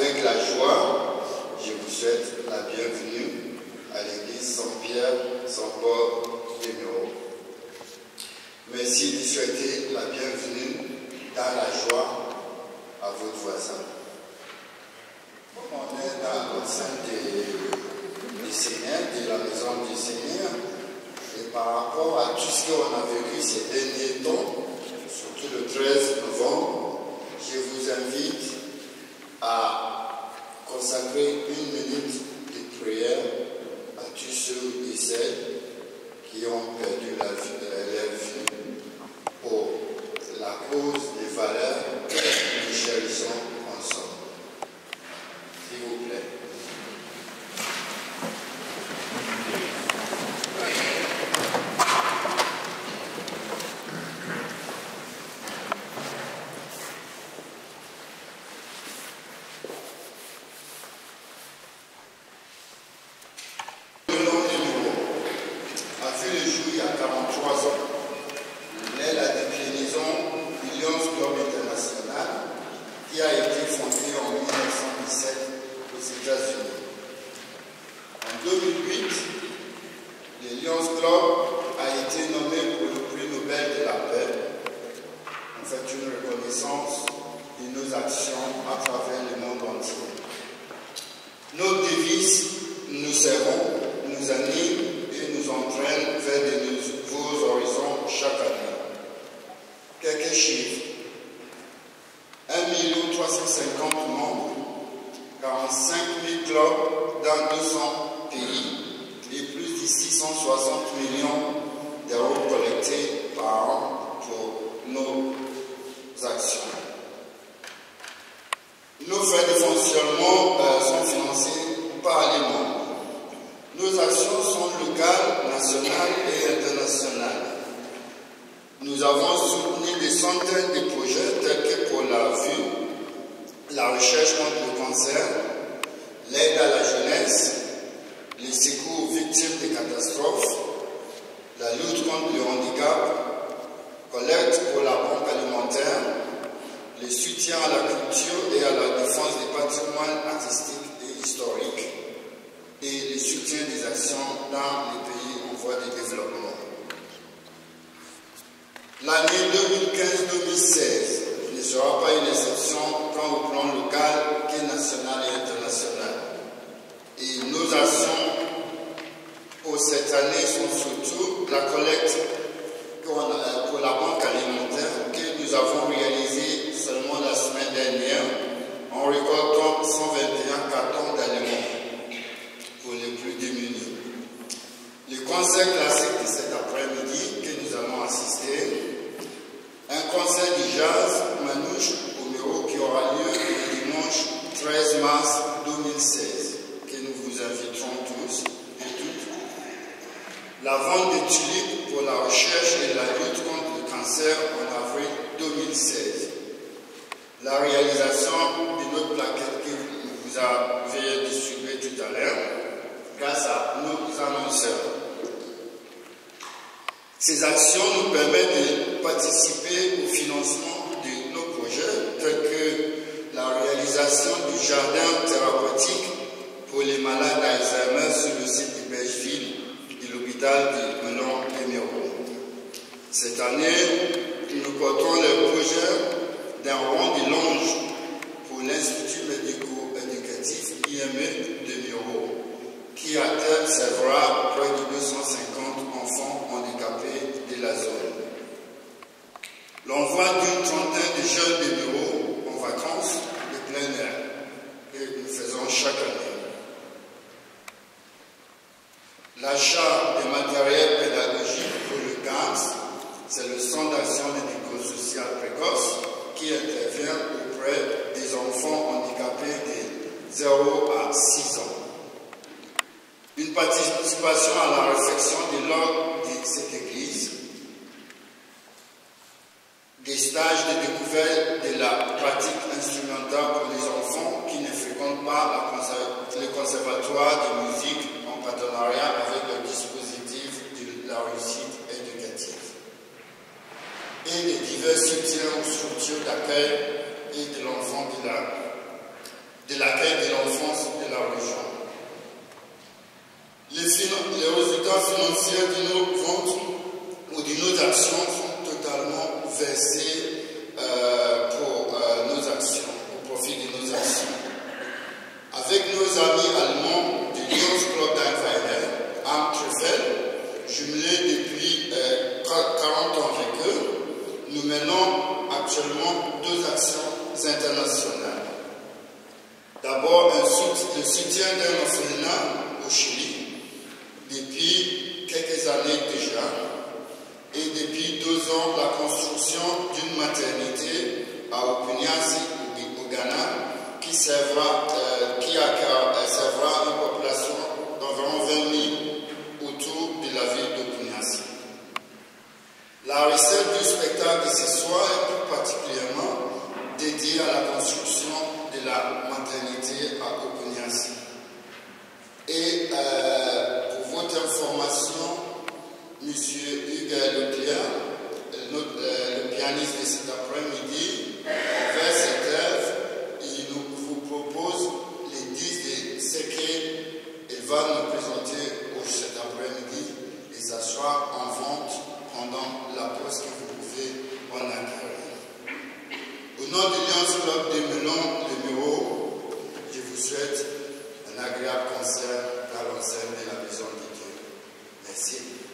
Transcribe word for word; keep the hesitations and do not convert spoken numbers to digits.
avec la joie, je vous souhaite la bienvenue à l'église Saint-Pierre, Saint-Paul de Miro. Merci de souhaiter la bienvenue dans la joie à votre voisin. Comme on est dans le sein du Seigneur, de la maison du Seigneur, et par rapport à tout ce qu'on a vécu ces derniers temps, surtout le treize novembre, je vous invite à consacrer une minute de prière à tous ceux et celles qui ont perdu la vie, leur vie pour la cause des valeurs que nous chérissons ensemble. S'il vous plaît. Et les divers soutiens aux structures d'accueil et de l'enfant village. de l'accueil de l'enfance de la région. Les, les résultats financiers de nos ventes ou de nos actions sont totalement versés euh, pour euh, nos actions, au profit de nos actions. Avec nos amis allemands du Lions Club d'Einweiler, am Treffel, jumelés depuis euh, quarante ans avec eux, nous menons actuellement deux actions internationales. D'abord, le soutien d'un orphelinat au Chili, depuis quelques années déjà, et depuis deux ans, la construction d'une maternité à Opuniasi, au Ghana, qui servira, euh, qui servira une population d'environ vingt mille autour de la ville d'Opuniasi. La recette du spectacle de ce soir est plus particulièrement dédiée à la construction de la maternité à Opuniasi. Et euh, pour votre information, M. Hugues Leclerc, le, le pianiste de cet après-midi, vers cette œuvre, il nous vous propose les dix de ce qu'il va nous présenter cet après-midi et ça sera en vente pendant la pause que vous pouvez en acquérir. Au nom du Lions Club de Melon de Muro, je vous souhaite un agréable concert à l'enseigne de la maison de Dieu. Merci.